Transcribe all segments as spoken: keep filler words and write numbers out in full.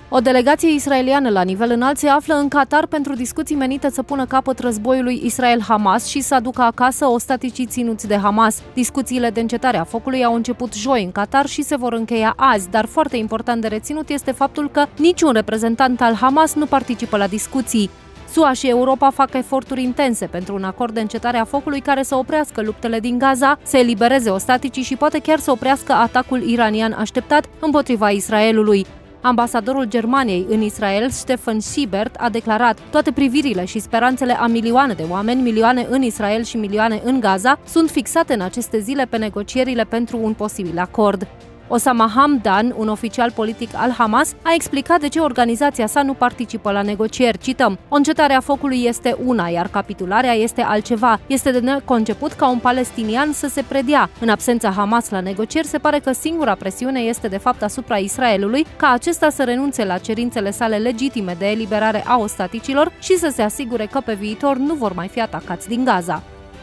O delegație israeliană la nivel înalt se află în Qatar pentru discuții menite să pună capăt războiului Israel-Hamas și să aducă acasă ostaticii ținuți de Hamas. Discuțiile de încetare a focului au început joi în Qatar și se vor încheia azi, dar foarte important de reținut este faptul că niciun reprezentant al Hamas nu participă la discuții. S U A și Europa fac eforturi intense pentru un acord de încetare a focului care să oprească luptele din Gaza, să elibereze ostaticii și poate chiar să oprească atacul iranian așteptat împotriva Israelului. Ambasadorul Germaniei în Israel, Stefan Siebert, a declarat: toate privirile și speranțele a milioane de oameni, milioane în Israel și milioane în Gaza, sunt fixate în aceste zile pe negocierile pentru un posibil acord. Osama Hamdan, un oficial politic al Hamas, a explicat de ce organizația sa nu participă la negocieri. Cităm: o încetare a focului este una, iar capitularea este altceva. Este de neconceput ca un palestinian să se predea. În absența Hamas la negocieri, se pare că singura presiune este de fapt asupra Israelului, ca acesta să renunțe la cerințele sale legitime de eliberare a ostaticilor și să se asigure că pe viitor nu vor mai fi atacați din Gaza.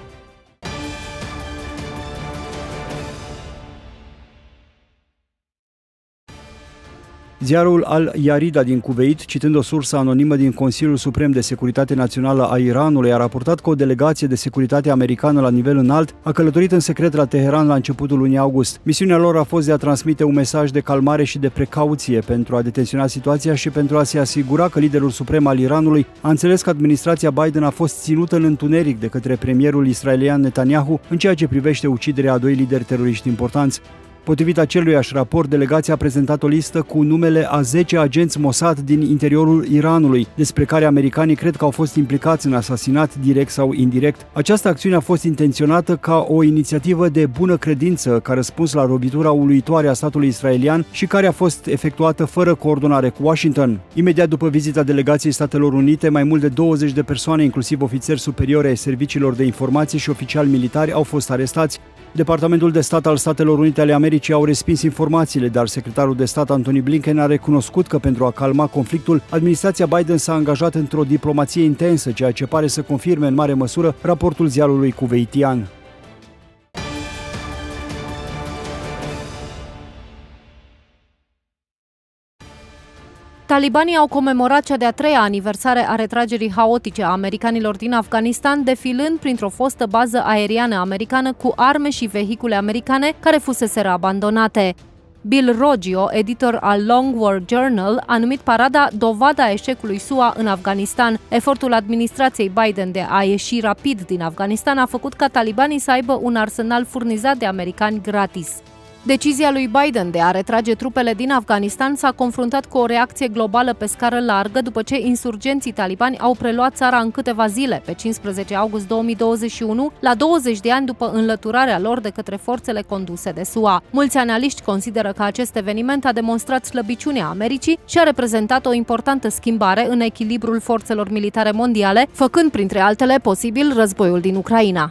Ziarul Al-Yarida din Cuveit, citând o sursă anonimă din Consiliul Suprem de Securitate Națională a Iranului, a raportat că o delegație de securitate americană la nivel înalt a călătorit în secret la Teheran la începutul lunii august. Misiunea lor a fost de a transmite un mesaj de calmare și de precauție pentru a detensiona situația și pentru a se asigura că liderul suprem al Iranului a înțeles că administrația Biden a fost ținută în întuneric de către premierul israelian Netanyahu în ceea ce privește uciderea a doi lideri teroriști importanți. Potrivit aceluiași raport, delegația a prezentat o listă cu numele a zece agenți Mossad din interiorul Iranului, despre care americanii cred că au fost implicați în asasinat direct sau indirect. Această acțiune a fost intenționată ca o inițiativă de bună credință, ca răspuns la lovitura uluitoare a statului israelian și care a fost efectuată fără coordonare cu Washington. Imediat după vizita delegației Statelor Unite, mai mult de douăzeci de persoane, inclusiv ofițeri superiori ai serviciilor de informații și oficiali militari, au fost arestați. Departamentul de Stat al Statelor Unite ale Americii au respins informațiile, dar secretarul de stat Antony Blinken a recunoscut că pentru a calma conflictul, administrația Biden s-a angajat într-o diplomație intensă, ceea ce pare să confirme în mare măsură raportul ziarului cuveitian. Talibanii au comemorat cea de-a treia aniversare a retragerii haotice a americanilor din Afganistan, defilând printr-o fostă bază aeriană americană cu arme și vehicule americane care fuseseră abandonate. Bill Roggio, editor al Long War Journal, a numit parada dovada eșecului S U A în Afganistan. Efortul administrației Biden de a ieși rapid din Afganistan a făcut ca talibanii să aibă un arsenal furnizat de americani gratis. Decizia lui Biden de a retrage trupele din Afganistan s-a confruntat cu o reacție globală pe scară largă după ce insurgenții talibani au preluat țara în câteva zile, pe cincisprezece august două mii douăzeci și unu, la douăzeci de ani după înlăturarea lor de către forțele conduse de S U A. Mulți analiști consideră că acest eveniment a demonstrat slăbiciunea Americii și a reprezentat o importantă schimbare în echilibrul forțelor militare mondiale, făcând printre altele posibil războiul din Ucraina.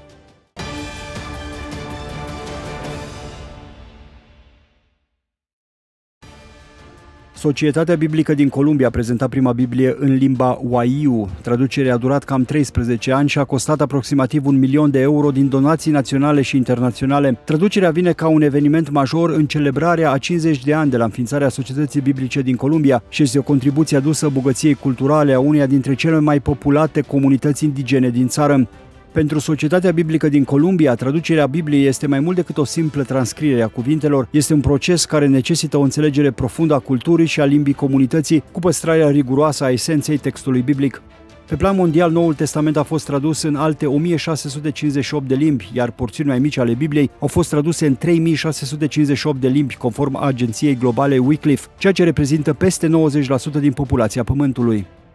Societatea Biblică din Columbia a prezentat prima Biblie în limba Waiu. Traducerea a durat cam treisprezece ani și a costat aproximativ un milion de euro din donații naționale și internaționale. Traducerea vine ca un eveniment major în celebrarea a cincizeci de ani de la înființarea Societății Biblice din Columbia și este o contribuție adusă bogăției culturale a uneia dintre cele mai populate comunități indigene din țară. Pentru Societatea Biblică din Columbia, traducerea Bibliei este mai mult decât o simplă transcriere a cuvintelor, este un proces care necesită o înțelegere profundă a culturii și a limbii comunității, cu păstrarea riguroasă a esenței textului biblic. Pe plan mondial, Noul Testament a fost tradus în alte o mie șase sute cincizeci și opt de limbi, iar porțiuni mai mici ale Bibliei au fost traduse în trei mii șase sute cincizeci și opt de limbi, conform agenției globale Wycliffe, ceea ce reprezintă peste nouăzeci la sută din populația Pământului.